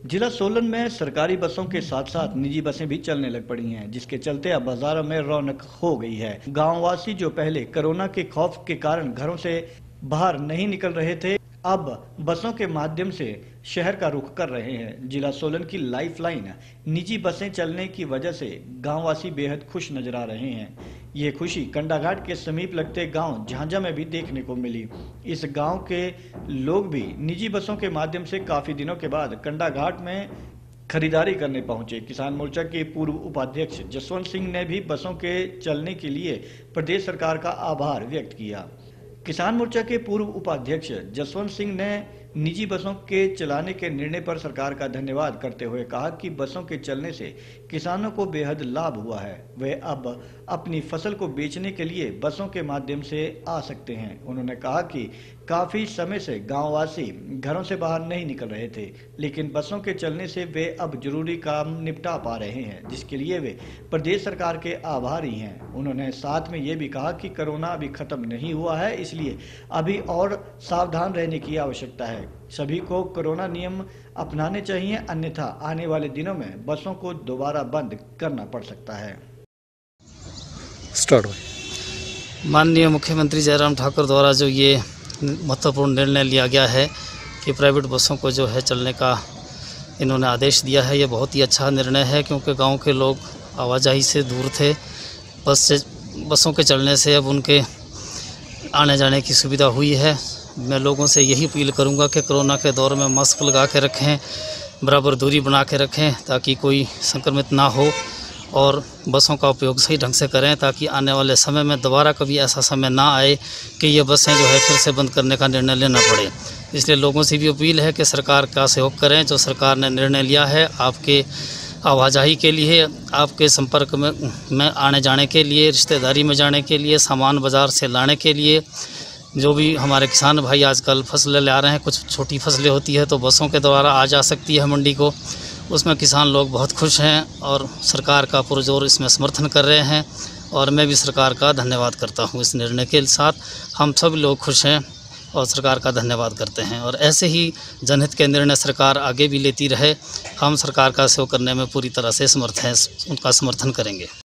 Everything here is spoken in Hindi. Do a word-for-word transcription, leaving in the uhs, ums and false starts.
जिला सोलन में सरकारी बसों के साथ साथ निजी बसें भी चलने लग पड़ी हैं, जिसके चलते अब बाजारों में रौनक हो गई है। गांववासी जो पहले कोरोना के खौफ के कारण घरों से बाहर नहीं निकल रहे थे, अब बसों के माध्यम से शहर का रुख कर रहे हैं। जिला सोलन की लाइफलाइन निजी बसें चलने की वजह से गांववासी बेहद खुश नजर आ रहे हैं। ये खुशी कंडाघाट के समीप लगते गांव झांझा में भी देखने को मिली। इस गांव के लोग भी निजी बसों के माध्यम से काफी दिनों के बाद कंडाघाट में खरीदारी करने पहुंचे। किसान मोर्चा के पूर्व उपाध्यक्ष जसवंत सिंह ने भी बसों के चलने के लिए प्रदेश सरकार का आभार व्यक्त किया। किसान मोर्चा के पूर्व उपाध्यक्ष जसवंत सिंह ने निजी बसों के चलाने के निर्णय पर सरकार का धन्यवाद करते हुए कहा कि बसों के चलने से किसानों को बेहद लाभ हुआ है। वे अब अपनी फसल को बेचने के लिए बसों के माध्यम से आ सकते हैं। उन्होंने कहा कि काफी समय से गांववासी घरों से बाहर नहीं निकल रहे थे, लेकिन बसों के चलने से वे अब जरूरी काम निपटा पा रहे हैं, जिसके लिए वे प्रदेश सरकार के आभारी हैं। उन्होंने साथ में ये भी कहा कि कोरोना अभी खत्म नहीं हुआ है, इसलिए अभी और सावधान रहने की आवश्यकता है। सभी को कोरोना नियम अपनाने चाहिए, अन्यथा आने वाले दिनों में बसों को दोबारा बंद करना पड़ सकता है। स्टार्ट माननीय मुख्यमंत्री जयराम ठाकुर द्वारा जो ये महत्वपूर्ण निर्णय लिया गया है कि प्राइवेट बसों को जो है चलने का इन्होंने आदेश दिया है, ये बहुत ही अच्छा निर्णय है, क्योंकि गांव के लोग आवाजाही से दूर थे। बस से बसों के चलने से अब उनके आने जाने की सुविधा हुई है। मैं लोगों से यही अपील करूंगा कि कोरोना के दौर में मास्क लगा के रखें, बराबर दूरी बना के रखें, ताकि कोई संक्रमित ना हो, और बसों का उपयोग सही ढंग से करें, ताकि आने वाले समय में दोबारा कभी ऐसा समय ना आए कि ये बसें जो है फिर से बंद करने का निर्णय लेना पड़े। इसलिए लोगों से भी अपील है कि सरकार का सहयोग करें। जो सरकार ने निर्णय लिया है आपके आवाजाही के लिए, आपके संपर्क में में आने जाने के लिए, रिश्तेदारी में जाने के लिए, सामान बाज़ार से लाने के लिए, जो भी हमारे किसान भाई आजकल फसलें ला रहे हैं, कुछ छोटी फसलें होती है तो बसों के द्वारा आ जा सकती है मंडी को, उसमें किसान लोग बहुत खुश हैं और सरकार का पुरजोर इसमें समर्थन कर रहे हैं। और मैं भी सरकार का धन्यवाद करता हूं। इस निर्णय के साथ हम सब लोग खुश हैं और सरकार का धन्यवाद करते हैं, और ऐसे ही जनहित के निर्णय सरकार आगे भी लेती रहे। हम सरकार का सहयोग करने में पूरी तरह से समर्थ हैं, उनका समर्थन करेंगे।